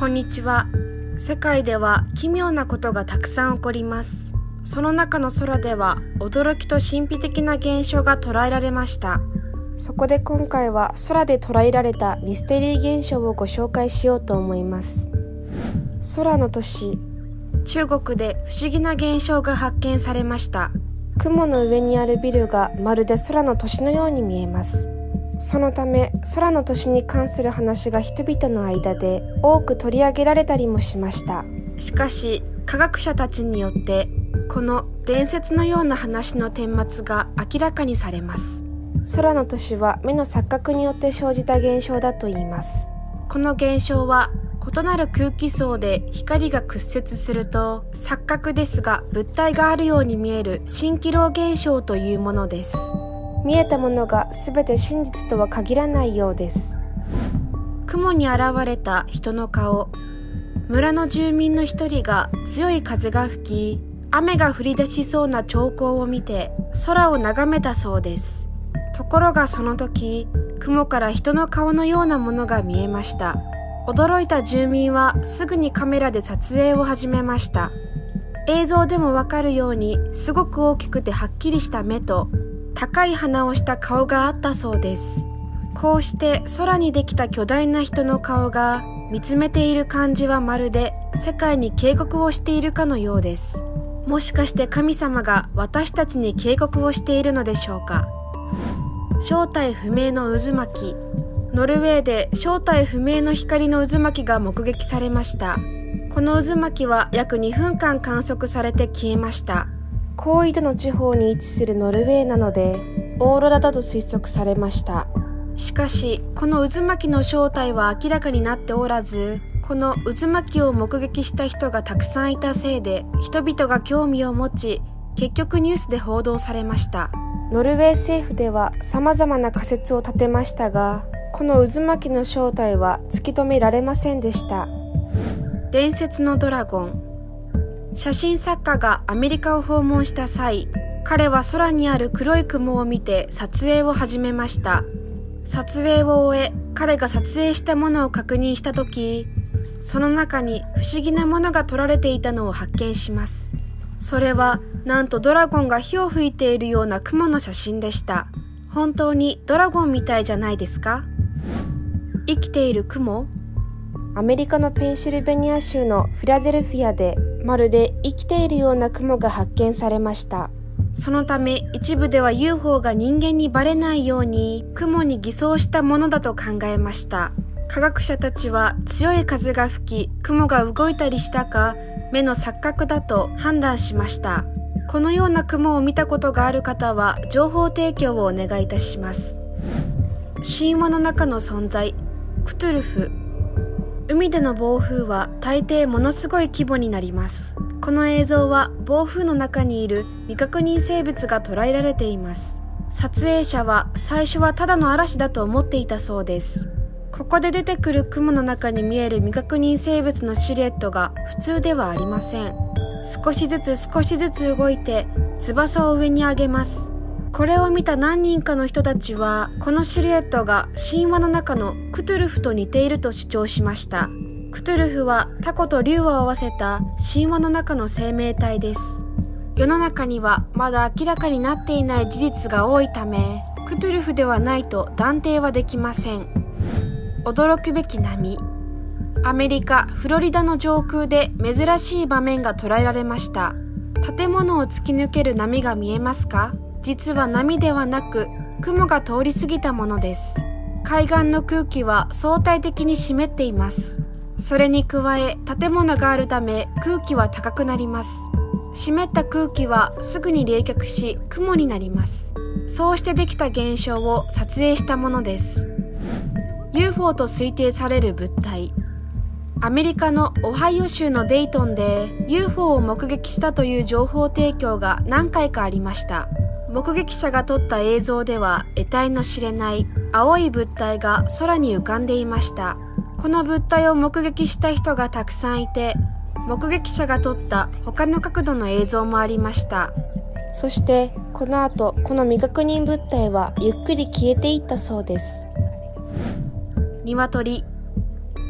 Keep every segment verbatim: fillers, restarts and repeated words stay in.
こんにちは。世界では奇妙なことがたくさん起こります。その中の空では驚きと神秘的な現象が捉えられました。そこで今回は空で捉えられたミステリー現象をご紹介しようと思います。空の都市、中国で不思議な現象が発見されました。雲の上にあるビルがまるで空の都市のように見えます。そのため空の都市に関する話が人々の間で多く取り上げられたりもしました。しかし科学者たちによってこの伝説のような話の顛末が明らかにされます。空の都市は目の錯覚によって生じた現象だといいます。この現象は異なる空気層で光が屈折すると錯覚ですが物体があるように見える蜃気楼現象というものです。見えたものが全て真実とは限らないようです。雲に現れた人の顔。村の住民の一人が強い風が吹き、雨が降り出しそうな兆候を見て空を眺めたそうです。ところがその時、雲から人の顔のようなものが見えました。驚いた住民はすぐにカメラで撮影を始めました。映像でもわかるようにすごく大きくてはっきりした目と高い鼻をした顔があったそうです。こうして空にできた巨大な人の顔が見つめている感じはまるで世界に警告をしているかのようです。もしかして神様が私たちに警告をしているのでしょうか。正体不明の渦巻き。ノルウェーで正体不明の光の渦巻きが目撃されました。この渦巻きは約にふんかん観測されて消えました。高緯度の地方に位置するノルウェーなのでオーロラだと推測されました。しかしこの渦巻きの正体は明らかになっておらず、この渦巻きを目撃した人がたくさんいたせいで人々が興味を持ち、結局ニュースで報道されました。ノルウェー政府では様々な仮説を立てましたが、この渦巻きの正体は突き止められませんでした。伝説のドラゴン。写真作家がアメリカを訪問した際、彼は空にある黒い雲を見て撮影を始めました。撮影を終え、彼が撮影したものを確認したとき、その中に不思議なものが撮られていたのを発見します。それはなんとドラゴンが火を吹いているような雲の写真でした。本当にドラゴンみたいじゃないですか？生きている雲？アメリカのペンシルベニア州のフィラデルフィアでまるで生きているような雲が発見されました。そのため一部では ユーフォー が人間にバレないように雲に偽装したものだと考えました。科学者たちは強い風が吹き雲が動いたりしたか目の錯覚だと判断しました。このような雲を見たことがある方は情報提供をお願いいたします。神話の中の存在、クトゥルフ。海での暴風は大抵ものすごい規模になります。この映像は暴風の中にいる未確認生物が捉えられています。撮影者は最初はただの嵐だと思っていたそうです。ここで出てくる雲の中に見える未確認生物のシルエットが普通ではありません。少しずつ少しずつ動いて翼を上に上げます。これを見た何人かの人たちはこのシルエットが神話の中のクトゥルフと似ていると主張しました。クトゥルフはタコと竜を合わせた神話の中の生命体です。世の中にはまだ明らかになっていない事実が多いため、クトゥルフではないと断定はできません。驚くべき波。アメリカ・フロリダの上空で珍しい場面が捉えられました。建物を突き抜ける波が見えますか？実は波ではなく雲が通り過ぎたものです。海岸の空気は相対的に湿っています。それに加え建物があるため空気は高くなります。湿った空気はすぐに冷却し雲になります。そうしてできた現象を撮影したものです。ユーフォー と推定される物体。アメリカのオハイオ州のデイトンで ユーフォー を目撃したという情報提供が何回かありました。目撃者が撮った映像では得体の知れない青い物体が空に浮かんでいました。この物体を目撃した人がたくさんいて、目撃者が撮った他の角度の映像もありました。そしてこの後この未確認物体はゆっくり消えていったそうです。鶏。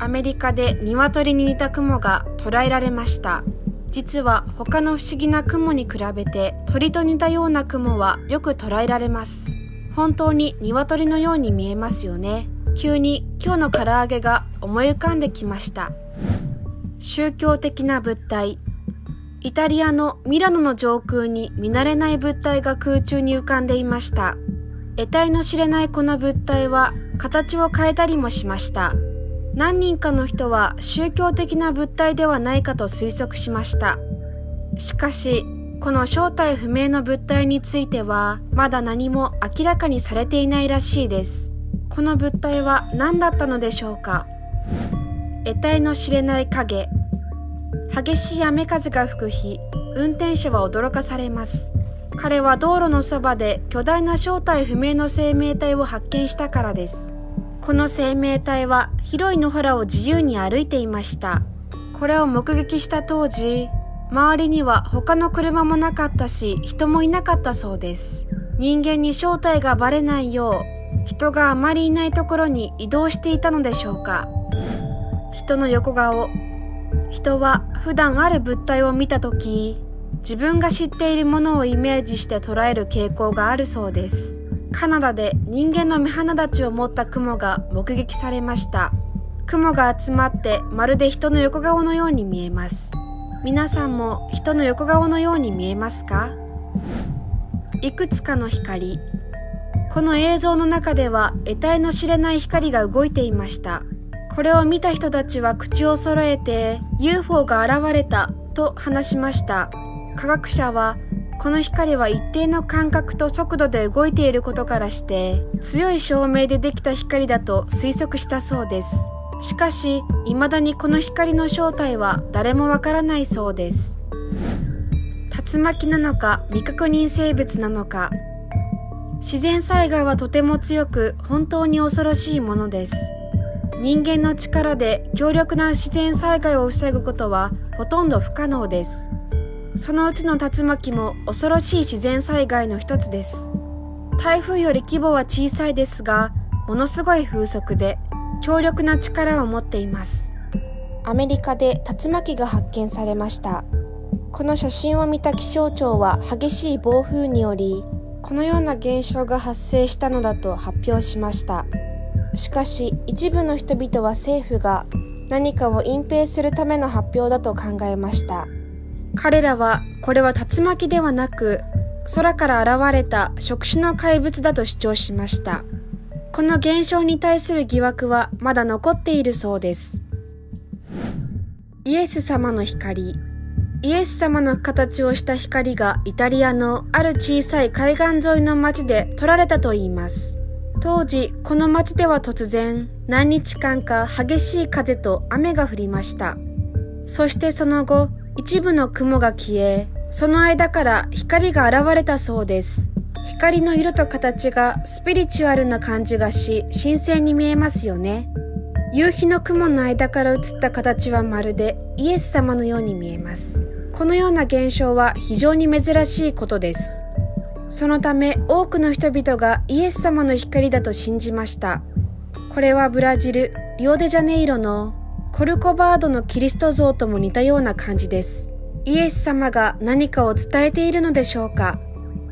アメリカで鶏に似た雲が捉えられました。実は他の不思議な雲に比べて鳥と似たような雲はよく捉えられます。本当に鶏のように見えますよね。急に今日の唐揚げが思い浮かんできました。宗教的な物体。イタリアのミラノの上空に見慣れない物体が空中に浮かんでいました。得体の知れないこの物体は形を変えたりもしました。何人かの人は宗教的な物体ではないかと推測しました。しかし、この正体不明の物体についてはまだ何も明らかにされていないらしいです。この物体は何だったのでしょうか。得体の知れない影。激しい雨風が吹く日、運転者は驚かされます。彼は道路のそばで巨大な正体不明の生命体を発見したからです。この生命体は広い野原を自由に歩いていました。これを目撃した当時、周りには他の車もなかったし、人もいなかったそうです。人間に正体がバレないよう、人があまりいないところに移動していたのでしょうか。人の横顔。人は普段ある物体を見たとき、自分が知っているものをイメージして捉える傾向があるそうです。カナダで人間の目鼻立ちを持ったクモが目撃されました。クモが集まってまるで人の横顔のように見えます。皆さんも人の横顔のように見えますか？いくつかの光。この映像の中では得体の知れない光が動いていました。これを見た人たちは口を揃えて ユーフォー が現れたと話しました。科学者はこの光は一定の間隔と速度で動いていることからして強い照明でできた光だと推測したそうです。しかし未だにこの光の正体は誰もわからないそうです。竜巻なのか未確認生物なのか。自然災害はとても強く本当に恐ろしいものです。人間の力で強力な自然災害を防ぐことはほとんど不可能です。そのうちの竜巻も恐ろしい自然災害の一つです。台風より規模は小さいですが、ものすごい風速で強力な力を持っています。アメリカで竜巻が発見されました。この写真を見た気象庁は激しい暴風により、このような現象が発生したのだと発表しました。しかし、一部の人々は政府が何かを隠蔽するための発表だと考えました。彼らはこれは竜巻ではなく、空から現れた触手の怪物だと主張しました。この現象に対する疑惑はまだ残っているそうです。イエス様の光。イエス様の形をした光がイタリアのある小さい海岸沿いの町で撮られたといいます。当時、この町では突然、何日間か激しい風と雨が降りました。そしてその後、一部の雲が消え、その間から光が現れたそうです。光の色と形がスピリチュアルな感じがし、神聖に見えますよね。夕日の雲の間から映った形はまるでイエス様のように見えます。このような現象は非常に珍しいことです。そのため多くの人々がイエス様の光だと信じました。これはブラジル・リオデジャネイロのコルコバードのキリスト像とも似たような感じです。イエス様が何かを伝えているのでしょうか。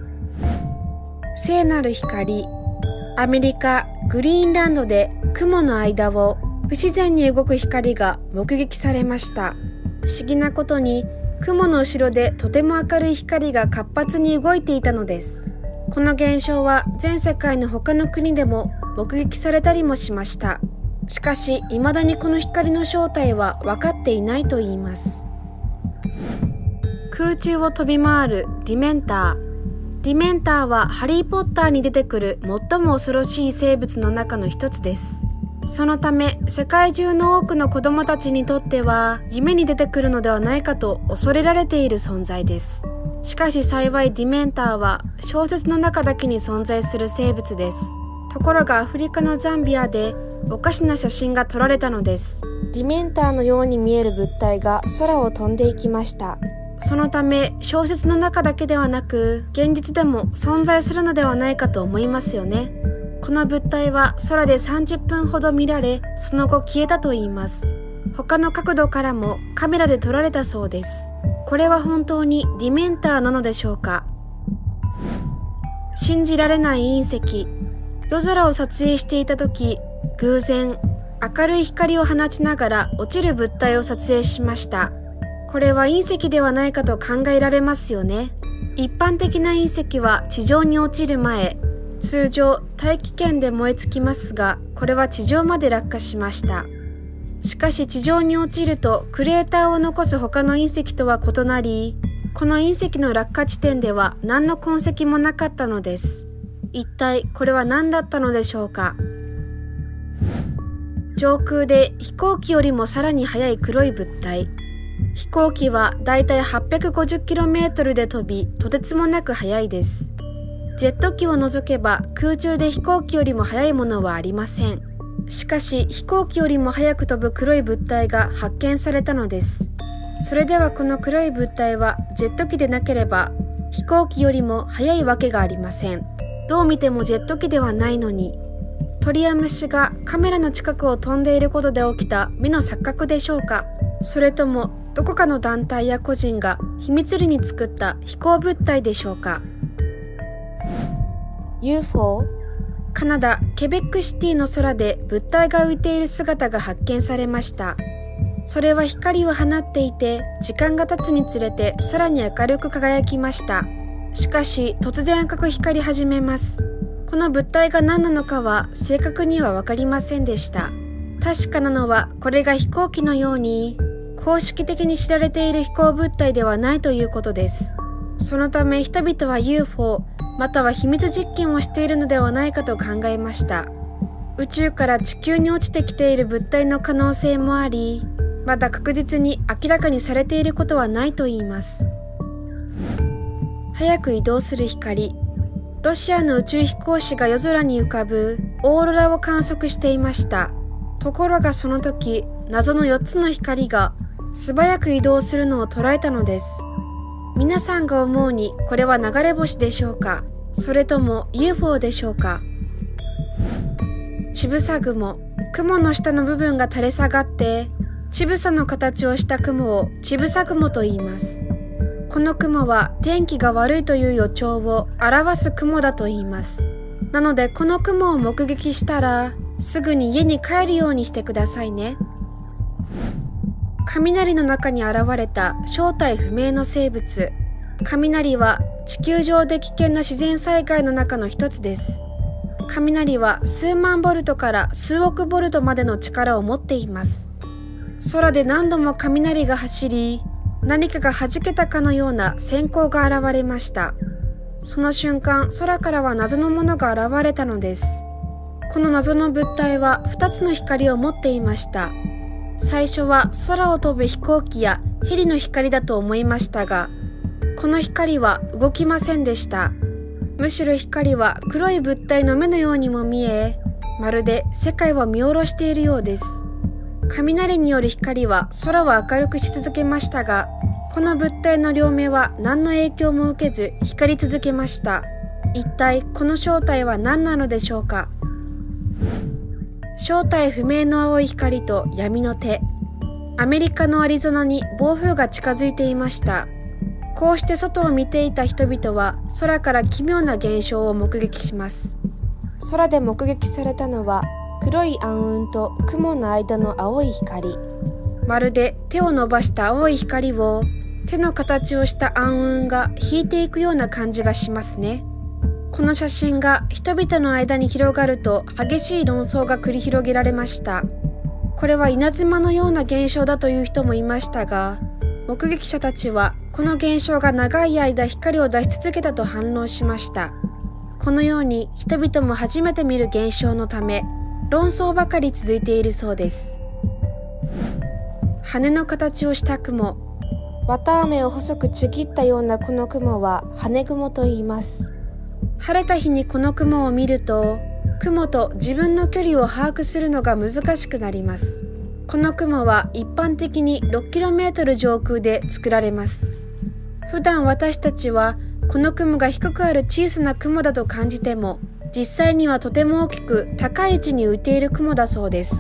聖なる光。アメリカ・グリーンランドで雲の間を不自然に動く光が目撃されました。不思議なことに雲の後ろでとても明るい光が活発に動いていたのです。この現象は全世界の他の国でも目撃されたりもしました。しかし、未だにこの光の正体は分かっていないと言います。空中を飛び回るディメンター。ディメンターはハリー・ポッターに出てくる最も恐ろしい生物の中の一つです。そのため、世界中の多くの子供たちにとっては夢に出てくるのではないかと恐れられている存在です。しかし幸いディメンターは小説の中だけに存在する生物です。ところがアフリカのザンビアでおかしな写真が撮られたのです。ディメンターのように見える物体が空を飛んでいきました。そのため小説の中だけではなく現実でも存在するのではないかと思いますよね。 この物体は空でさんじゅっぷんほど見られ、その後消えたといいます。他の角度からもカメラで撮られたそうです。これは本当にディメンターなのでしょうか。信じられない隕石。夜空を撮影していた時、偶然明るい光を放ちながら落ちる物体を撮影しました。これは隕石ではないかと考えられますよね。一般的な隕石は地上に落ちる前、通常大気圏で燃え尽きますが、これは地上まで落下しました。しかし地上に落ちるとクレーターを残す他の隕石とは異なり、この隕石の落下地点では何の痕跡もなかったのです。一体これは何だったのでしょうか。上空で飛行機よりもさらに速い黒い物体。飛行機はだいたい はっぴゃくごじゅっキロメートル で飛び、とてつもなく速いです。ジェット機を除けば空中で飛行機よりも速いものはありません。しかし飛行機よりも速く飛ぶ黒い物体が発見されたのです。それではこの黒い物体はジェット機でなければ飛行機よりも速いわけがありません。どう見てもジェット機ではないのに、鳥や虫がカメラの近くを飛んでいることで起きた目の錯覚でしょうか。それともどこかの団体や個人が秘密裏に作った飛行物体でしょうか。 ユーフォー？ カナダ・ケベックシティの空で物体が浮いている姿が発見されました。それは光を放っていて、時間が経つにつれてさらに明るく輝きました。しかし突然赤く光り始めます。この物体が何なのかは正確には分かりませんでした。確かなのはこれが飛行機のように公式的に知られている飛行物体ではないということです。そのため人々は ユーフォー または秘密実験をしているのではないかと考えました。宇宙から地球に落ちてきている物体の可能性もあり、まだ確実に明らかにされていることはないといいます。早く移動する光。ロシアの宇宙飛行士が夜空に浮かぶオーロラを観測していました。ところがその時、謎のよっつの光が素早く移動するのを捉えたのです。皆さんが思うにこれは流れ星でしょうか、それとも ユーフォー でしょうか。乳房雲。雲の下の部分が垂れ下がって乳房の形をした雲を乳房雲と言います。この雲は天気が悪いという予兆を表す雲だと言います。なのでこの雲を目撃したらすぐに家に帰るようにしてくださいね。雷の中に現れた正体不明の生物。雷は地球上で危険な自然災害の中の一つです。雷は数万ボルトから数億ボルトまでの力を持っています。空で何度も雷が走り、何かが弾けたかのような閃光が現れました。その瞬間、空からは謎のものが現れたのです。この謎の物体はふたつの光を持っていました。最初は空を飛ぶ飛行機やヘリの光だと思いましたが、この光は動きませんでした。むしろ光は黒い物体の目のようにも見え、まるで世界を見下ろしているようです。雷による光は空を明るくし続けましたが、この物体の両目は何の影響も受けず光り続けました。一体この正体は何なのでしょうか。正体不明の青い光と闇の手。アメリカのアリゾナに暴風が近づいていました。こうして外を見ていた人々は空から奇妙な現象を目撃します。空で目撃されたのは黒い暗雲と雲の間の青い光。まるで手を伸ばした青い光を手の形をした暗雲が引いていくような感じがしますね。この写真が人々の間に広がると激しい論争が繰り広げられました。これは稲妻のような現象だという人もいましたが、目撃者たちはこの現象が長い間光を出し続けたと反論しました。このように人々も初めて見る現象のため、論争ばかり続いているそうです。羽の形をした雲。綿あめを細くちぎったようなこの雲は羽雲と言います。晴れた日にこの雲を見ると、雲と自分の距離を把握するのが難しくなります。この雲は一般的に ろっキロメートル 上空で作られます。普段私たちはこの雲が低くある小さな雲だと感じても、 実際にはとても大きく高い位置に浮いている雲だそうです。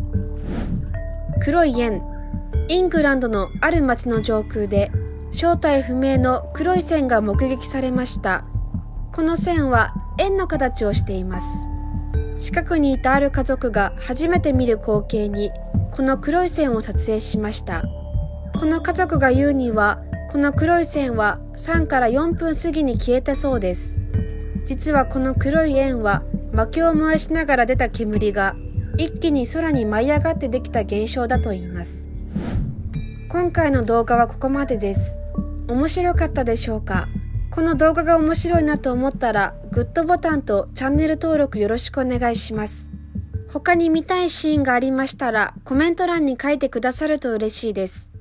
黒い円、イングランドのある町の上空で正体不明の黒い線が目撃されました。この線は円の形をしています。近くにいたある家族が初めて見る光景にこの黒い線を撮影しました。この家族が言うには、この黒い線はさんからよんぷん過ぎに消えたそうです。実はこの黒い円は薪を燃やしながら出た煙が一気に空に舞い上がってできた現象だといいます。今回の動画はここまでです。面白かったでしょうか？この動画が面白いなと思ったらグッドボタンとチャンネル登録よろしくお願いします。他に見たいシーンがありましたらコメント欄に書いてくださると嬉しいです。